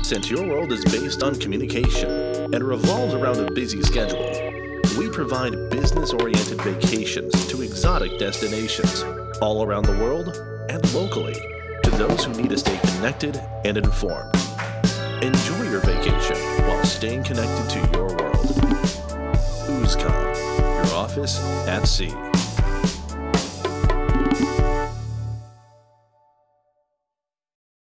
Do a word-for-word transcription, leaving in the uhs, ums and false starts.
Since your world is based on communication and revolves around a busy schedule, we provide business-oriented vacations to exotic destinations all around the world and locally to those who need to stay connected and informed. Enjoy your vacation while staying connected to your world. UzCom, your office at sea.